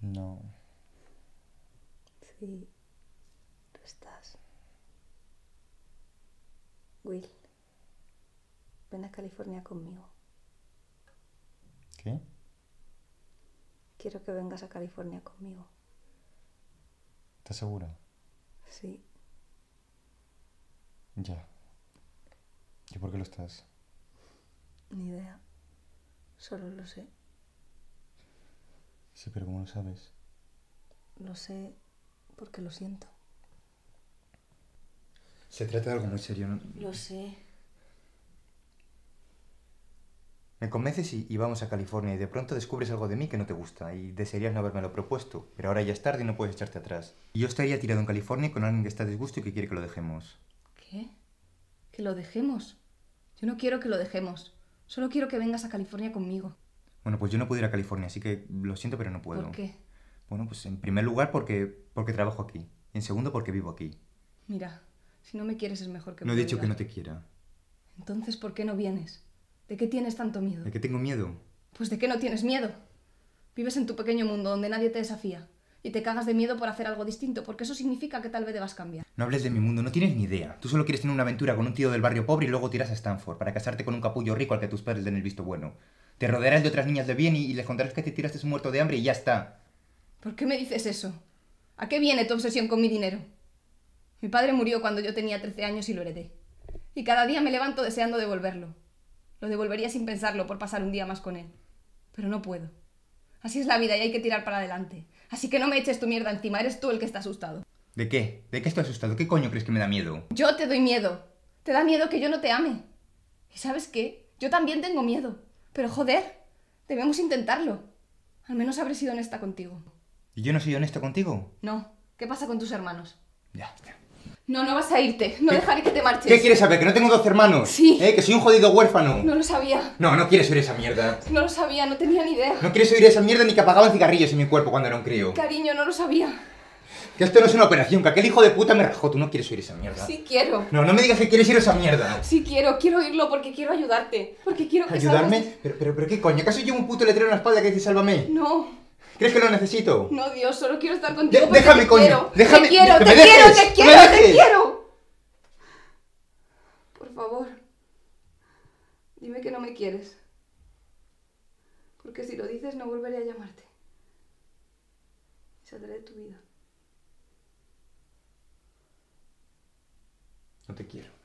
No. Sí, tú estás. Will, ven a California conmigo. ¿Qué? Quiero que vengas a California conmigo. ¿Estás segura? Sí, Ya. ¿Y por qué lo estás? ni idea. Solo lo sé. Sí, pero ¿cómo lo sabes? Lo sé porque lo siento. Se trata de algo muy serio, ¿no? Lo sé. Me convences y vamos a California y de pronto descubres algo de mí que no te gusta y desearías no habérmelo propuesto, pero ahora ya es tarde y no puedes echarte atrás. Y yo estaría tirado en California con alguien que está a disgusto y que quiere que lo dejemos. ¿Qué? ¿Que lo dejemos? Yo no quiero que lo dejemos. Solo quiero que vengas a California conmigo. Bueno, pues yo no puedo ir a California, así que lo siento, pero no puedo. ¿Por qué? Bueno, pues en primer lugar porque trabajo aquí. Y en segundo porque vivo aquí. Mira, si no me quieres es mejor que No he dicho que no olvidarlo. te quiera. Entonces, ¿por qué no vienes? ¿De qué tienes tanto miedo? ¿De qué tengo miedo? Pues de qué no tienes miedo. Vives en tu pequeño mundo donde nadie te desafía. Y te cagas de miedo por hacer algo distinto, porque eso significa que tal vez debas cambiar. No hables de mi mundo, no tienes ni idea. Tú solo quieres tener una aventura con un tío del barrio pobre y luego tiras a Stanford para casarte con un capullo rico al que tus padres den el visto bueno. Te rodearás de otras niñas de bien y les contarás que te tiraste un muerto de hambre y ya está. ¿Por qué me dices eso? ¿A qué viene tu obsesión con mi dinero? Mi padre murió cuando yo tenía 13 años y lo heredé. Y cada día me levanto deseando devolverlo. Lo devolvería sin pensarlo por pasar un día más con él. Pero no puedo. Así es la vida y hay que tirar para adelante. Así que no me eches tu mierda encima, eres tú el que está asustado. ¿De qué? ¿De qué estoy asustado? ¿Qué coño crees que me da miedo? Yo te doy miedo. Te da miedo que yo no te ame. ¿Y sabes qué? Yo también tengo miedo. Pero joder, debemos intentarlo. Al menos habré sido honesta contigo. ¿Y yo no soy honesto contigo? No. ¿Qué pasa con tus hermanos? Ya, ya. No, no vas a irte. No ¿Qué? dejaré que te marches. ¿Qué quieres saber? ¿Que no tengo 12 hermanos? Sí. ¿Que soy un jodido huérfano? No lo sabía. No, no quieres oír esa mierda. No lo sabía, no tenía ni idea. No quieres oír esa mierda ni que apagaban cigarrillos en mi cuerpo cuando era un crío. Cariño, no lo sabía. Que esto no es una operación, que aquel hijo de puta me rajó. Tú no quieres oír esa mierda. Sí quiero. No, no me digas que quieres oír esa mierda. Sí quiero oírlo porque quiero ayudarte. Porque quiero que ¿Ayudarme? salgas ¿Pero qué coño? ¿Acaso llevo un puto letrero en la espalda que dice sálvame? No, ¿Crees que lo necesito? no, Dios, solo quiero estar contigo porque Déjame, te coño. quiero. Déjame. Te quiero, ¡Que te me quiero, dejes! te ¡Que quiero, me te dejes! quiero. Por favor, dime que no me quieres. Porque si lo dices no volveré a llamarte. Saldré de tu vida. No te quiero.